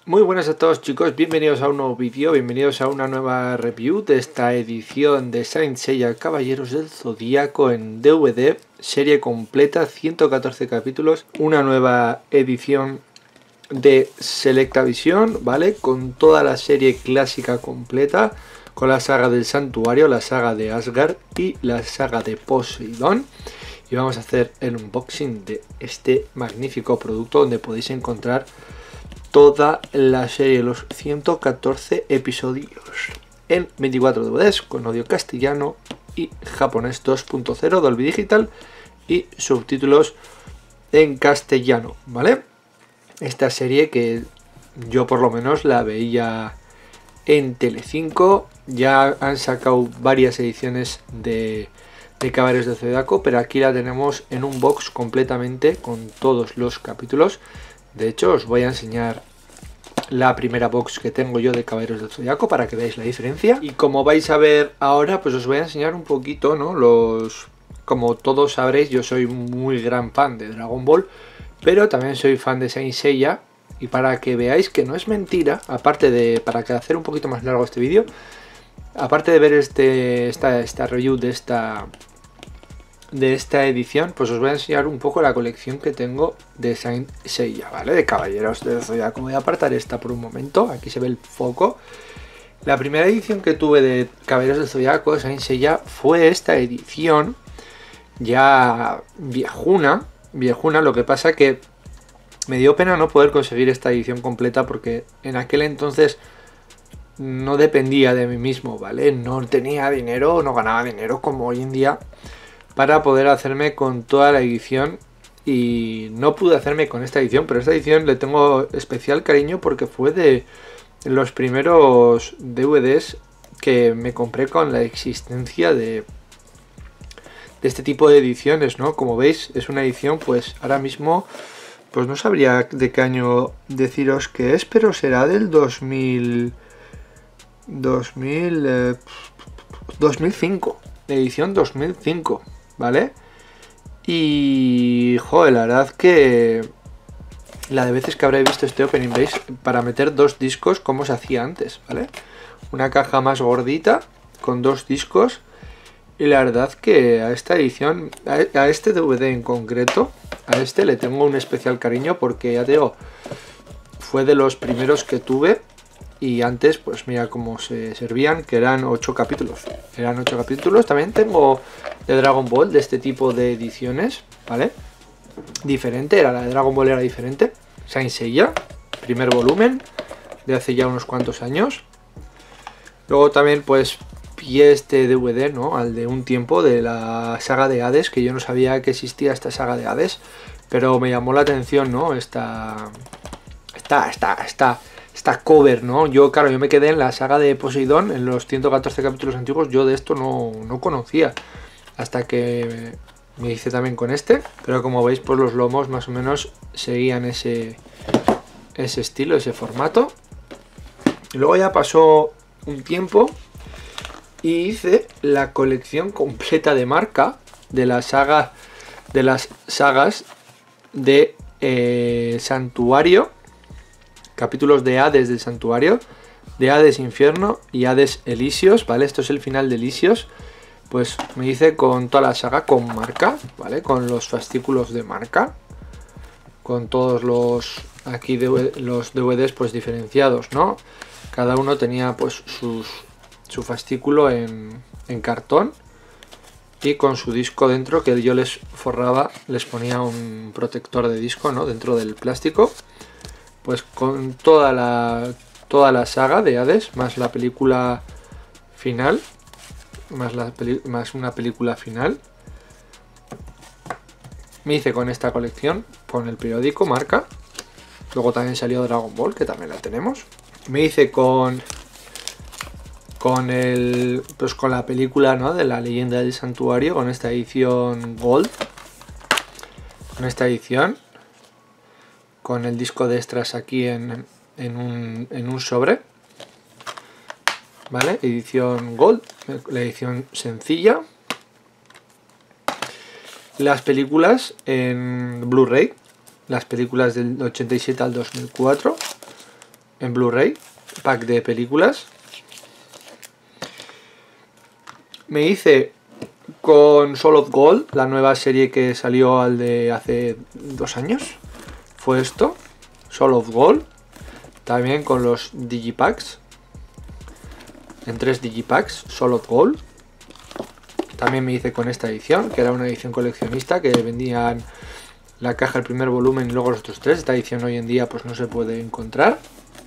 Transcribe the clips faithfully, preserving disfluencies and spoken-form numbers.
Muy buenas a todos, chicos, bienvenidos a un nuevo vídeo, bienvenidos a una nueva review de esta edición de Saint Seiya Caballeros del Zodíaco en D V D, serie completa, ciento catorce capítulos, una nueva edición de Selectavision, ¿vale? Con toda la serie clásica completa, con la saga del Santuario, la saga de Asgard y la saga de Poseidón. Y vamos a hacer el unboxing de este magnífico producto donde podéis encontrar toda la serie, los ciento catorce episodios en veinticuatro D V Ds con audio castellano y japonés dos punto cero, Dolby Digital y subtítulos en castellano, ¿vale? Esta serie que yo por lo menos la veía en Telecinco, ya han sacado varias ediciones de, de Caballeros del Zodíaco, pero aquí la tenemos en un box completamente con todos los capítulos. De hecho, os voy a enseñar la primera box que tengo yo de Caballeros del Zodíaco para que veáis la diferencia. Y como vais a ver ahora, pues os voy a enseñar un poquito, ¿no? Los... Como todos sabréis, yo soy muy gran fan de Dragon Ball, pero también soy fan de Saint Seiya. Y para que veáis que no es mentira, aparte de... Para que hacer un poquito más largo este vídeo, aparte de ver este esta, esta review de esta... de esta edición, pues os voy a enseñar un poco la colección que tengo de Saint Seiya, ¿vale? De Caballeros del Zodíaco. Voy a apartar esta por un momento, aquí se ve el foco. La primera edición que tuve de Caballeros del Zodíaco de Saint Seiya fue esta edición, ya viejuna, viejuna, lo que pasa que me dio pena no poder conseguir esta edición completa porque en aquel entonces no dependía de mí mismo, ¿vale? No tenía dinero, no ganaba dinero como hoy en día para poder hacerme con toda la edición, y no pude hacerme con esta edición, pero esta edición le tengo especial cariño porque fue de los primeros D V Ds que me compré con la existencia de, de este tipo de ediciones, ¿no? Como veis, es una edición, pues ahora mismo, pues no sabría de qué año deciros que es, pero será del dos mil, dos mil, eh, dos mil cinco, edición dos mil cinco. ¿Vale? Y joder, la verdad que la de veces que habré visto este opening, veis, para meter dos discos como se hacía antes, ¿vale? Una caja más gordita con dos discos, y la verdad que a esta edición, a este D V D en concreto, a este le tengo un especial cariño porque ya te digo, fue de los primeros que tuve. Y antes, pues mira cómo se servían, que eran ocho capítulos. Eran ocho capítulos. También tengo de Dragon Ball, de este tipo de ediciones, ¿vale? Diferente, era la de Dragon Ball era diferente. Saint Seiya, primer volumen, de hace ya unos cuantos años. Luego también, pues, pillé este D V D, ¿no? Al de un tiempo, de la saga de Hades, que yo no sabía que existía esta saga de Hades, pero me llamó la atención, ¿no? Esta... Esta... Esta... Esta... Esta cover, ¿no? Yo, claro, yo me quedé en la saga de Poseidón, en los ciento catorce capítulos antiguos. Yo de esto no, no conocía, hasta que me hice también con este. Pero como veis, pues los lomos más o menos seguían ese, ese estilo, ese formato. Y luego ya pasó un tiempo y hice la colección completa de marca de la saga, de las sagas de eh, Santuario. Capítulos de Hades del Santuario, de Hades Infierno y Hades Elíseos, ¿vale? Esto es el final de Elíseos. Pues me hice con toda la saga con marca, ¿vale? Con los fascículos de marca, con todos los aquí de, los D V Ds pues diferenciados, ¿no? Cada uno tenía pues sus, su fascículo en, en cartón y con su disco dentro, que yo les forraba, les ponía un protector de disco, ¿no? Dentro del plástico. Pues con toda la, toda la saga de Hades, más la película final, más, la peli, más una película final. Me hice con esta colección, con el periódico marca. Luego también salió Dragon Ball, que también la tenemos. Me hice con con el pues con la película, ¿no? De la leyenda del santuario, con esta edición Gold. Con esta edición. Con el disco de extras aquí en, en, un, en un sobre, ¿vale? Edición Gold, la edición sencilla. Las películas en Blu-ray, las películas del ochenta y siete al dos mil cuatro, en Blu-ray, pack de películas. Me hice con Soul of Gold, la nueva serie que salió al de hace dos años. Fue esto, Soul of Gold. También con los Digipacks. En tres Digipacks, Soul of Gold. También me hice con esta edición, que era una edición coleccionista, que vendían la caja, el primer volumen y luego los otros tres. Esta edición hoy en día pues no se puede encontrar.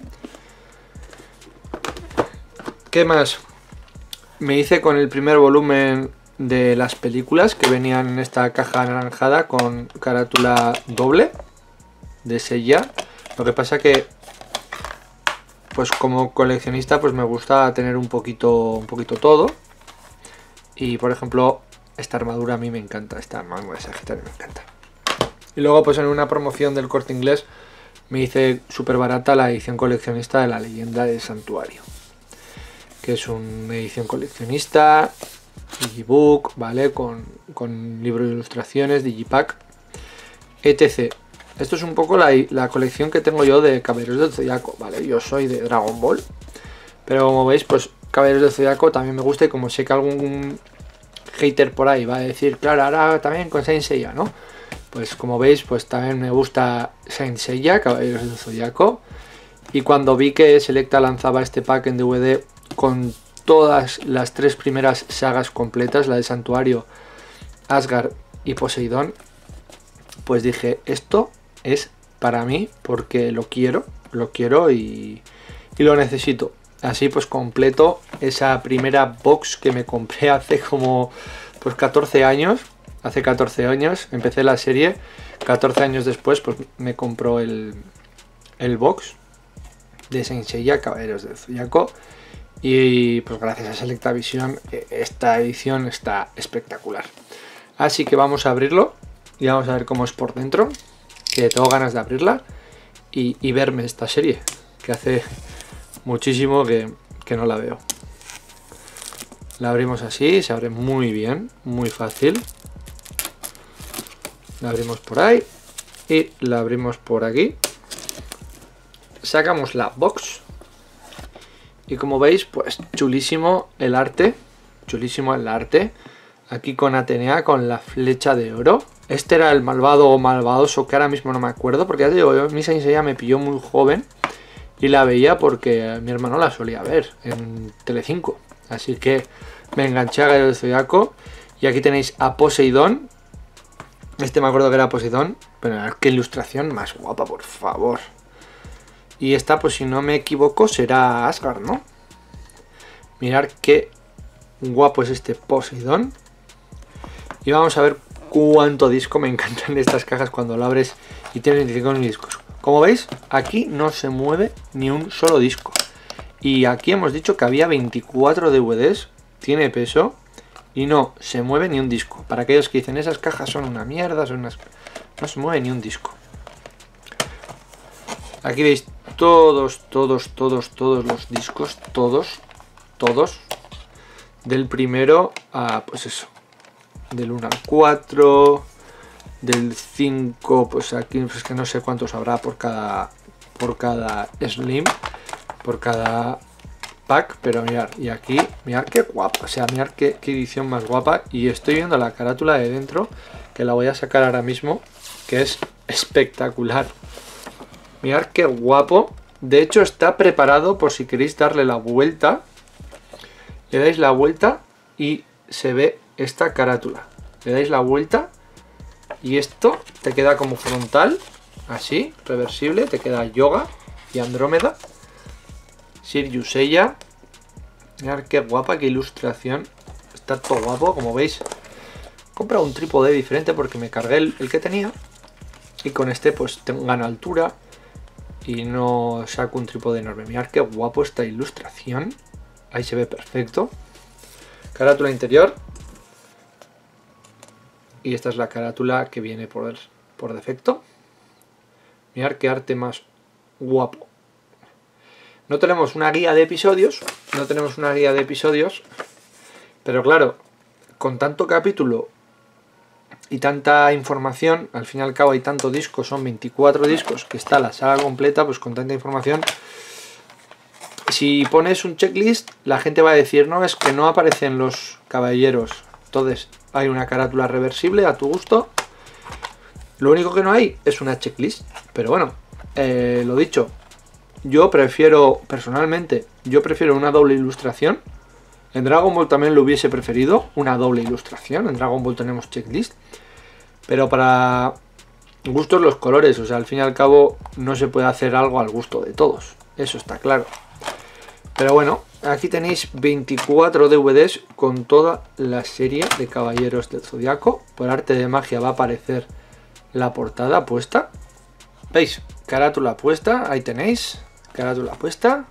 ¿Qué más? Me hice con el primer volumen de las películas que venían en esta caja anaranjada con carátula doble de sella. Lo que pasa que pues como coleccionista pues me gusta tener un poquito un poquito todo. Y por ejemplo esta armadura a mí me encanta, esta armadura de Sagitario me encanta. Y luego pues en una promoción del Corte Inglés me hice súper barata la edición coleccionista de La Leyenda del Santuario, que es una edición coleccionista, digibook, ¿vale? Con, con libro de ilustraciones, digipack, etcétera. Esto es un poco la, la colección que tengo yo de Caballeros del Zodiaco, ¿vale? Yo soy de Dragon Ball, pero como veis, pues Caballeros del Zodiaco también me gusta, y como sé que algún hater por ahí va a decir, claro, ahora también con Saint Seiya, ¿no? Pues como veis, pues también me gusta Saint Seiya, Caballeros del Zodiaco, y cuando vi que Selecta lanzaba este pack en D V D con todas las tres primeras sagas completas, la de Santuario, Asgard y Poseidón, pues dije, esto es para mí porque lo quiero, lo quiero y, y lo necesito. Así pues completo esa primera box que me compré hace como pues catorce años. Hace catorce años empecé la serie, catorce años después pues me compró el, el box de Saint Seiya, Caballeros del Zodiaco. Y pues gracias a Selecta Visión esta edición está espectacular. Así que vamos a abrirlo y vamos a ver cómo es por dentro, que tengo ganas de abrirla y, y verme esta serie, que hace muchísimo que, que no la veo. La abrimos así, se abre muy bien, muy fácil. La abrimos por ahí y la abrimos por aquí. Sacamos la box. Y como veis, pues chulísimo el arte, chulísimo el arte, aquí con Atenea, con la flecha de oro. Este era el malvado o malvadoso, que ahora mismo no me acuerdo, porque ya te digo, yo, mi Saint Seiya me pilló muy joven y la veía porque mi hermano la solía ver en Telecinco. Así que me enganché a Gallo del Zodiaco. Y aquí tenéis a Poseidón. Este me acuerdo que era Poseidón, pero qué ilustración más guapa, por favor. Y esta, pues si no me equivoco, será Asgard, ¿no? Mirad qué guapo es este Poseidón. Y vamos a ver cuánto disco. Me encantan estas cajas cuando lo abres y tienes veinticinco discos. Como veis, aquí no se mueve ni un solo disco. Y aquí hemos dicho que había veinticuatro D V Ds. Tiene peso y no se mueve ni un disco. Para aquellos que dicen, esas cajas son una mierda, son unas... no se mueve ni un disco. Aquí veis todos, todos, todos, todos los discos, todos, todos, del primero a, pues eso, del uno al cuatro, del cinco, pues aquí, pues que no sé cuántos habrá por cada, por cada slim, por cada pack, pero mirad, y aquí, mirad qué guapa, o sea, mirad qué, qué edición más guapa, y estoy viendo la carátula de dentro, que la voy a sacar ahora mismo, que es espectacular. Mirad qué guapo. De hecho está preparado por si queréis darle la vuelta. Le dais la vuelta y se ve esta carátula. Le dais la vuelta y esto te queda como frontal. Así, reversible. Te queda Yoga y Andrómeda. Sirius Seiya. Mirad qué guapa, qué ilustración. Está todo guapo, como veis. He comprado un trípode diferente porque me cargué el, el que tenía. Y con este pues tengo gano altura. Y no saco un trípode enorme. Mirad qué guapo esta ilustración. Ahí se ve perfecto. Carátula interior. Y esta es la carátula que viene por, por defecto. Mirad qué arte más guapo. No tenemos una guía de episodios. No tenemos una guía de episodios. Pero claro, con tanto capítulo y tanta información, al fin y al cabo hay tanto disco, son veinticuatro discos, que está la saga completa, pues con tanta información, si pones un checklist, la gente va a decir, no, es que no aparecen los caballeros. Entonces hay una carátula reversible a tu gusto. Lo único que no hay es una checklist. Pero bueno, eh, lo dicho, yo prefiero, personalmente, yo prefiero una doble ilustración. En Dragon Ball también lo hubiese preferido, una doble ilustración. En Dragon Ball tenemos checklist. Pero para gustos los colores, o sea, al fin y al cabo no se puede hacer algo al gusto de todos. Eso está claro. Pero bueno, aquí tenéis veinticuatro D V Ds con toda la serie de Caballeros del Zodiaco. Por arte de magia va a aparecer la portada puesta. ¿Veis? Carátula puesta, ahí tenéis. Carátula puesta.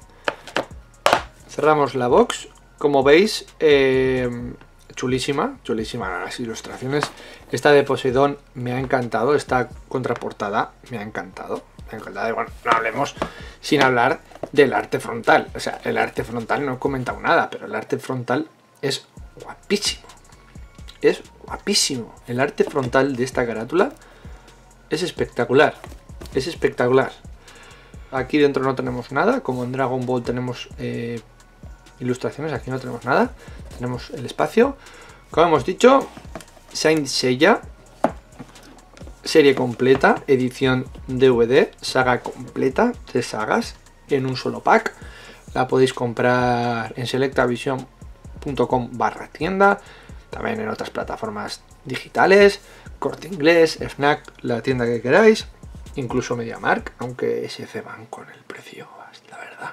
Cerramos la box. Como veis, eh, chulísima, chulísima las ilustraciones. Esta de Poseidón me ha encantado, esta contraportada me ha encantado. Me ha encantado. Y bueno, no hablemos sin hablar del arte frontal. O sea, el arte frontal no he comentado nada, pero el arte frontal es guapísimo. Es guapísimo. El arte frontal de esta carátula es espectacular. Es espectacular. Aquí dentro no tenemos nada, como en Dragon Ball tenemos eh, ilustraciones, aquí no tenemos nada. Tenemos el espacio. Como hemos dicho, Saint Seiya, serie completa, edición D V D, saga completa, tres sagas en un solo pack. La podéis comprar en selectavision punto com barra tienda, también en otras plataformas digitales, Corte Inglés, Fnac, la tienda que queráis, incluso MediaMarkt, aunque se ceban con el precio, la verdad.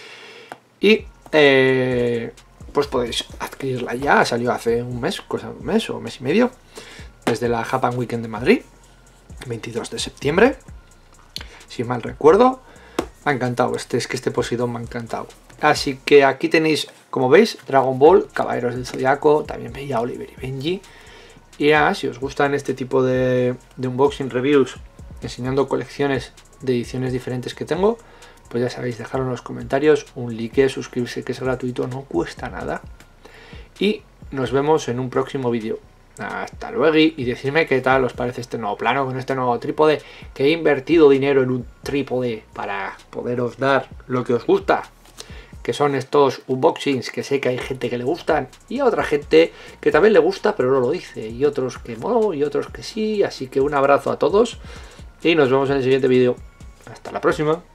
Y eh, pues podéis adquirirla ya, salió hace un mes, cosa de un mes o un mes y medio, desde la Japan Weekend de Madrid, veintidós de septiembre, si mal recuerdo. Me ha encantado, este, es que este Poseidón me ha encantado. Así que aquí tenéis, como veis, Dragon Ball, Caballeros del Zodiaco, también veía Oliver y Benji. Y ya, si os gustan este tipo de, de unboxing reviews, enseñando colecciones de ediciones diferentes que tengo, pues ya sabéis, dejarlo en los comentarios, un like, suscribirse que es gratuito, no cuesta nada. Y nos vemos en un próximo vídeo. Hasta luego y decidme qué tal os parece este nuevo plano con este nuevo trípode, que he invertido dinero en un trípode para poderos dar lo que os gusta, que son estos unboxings que sé que hay gente que le gustan y a otra gente que también le gusta pero no lo dice, y otros que no y otros que sí. Así que un abrazo a todos y nos vemos en el siguiente vídeo. Hasta la próxima.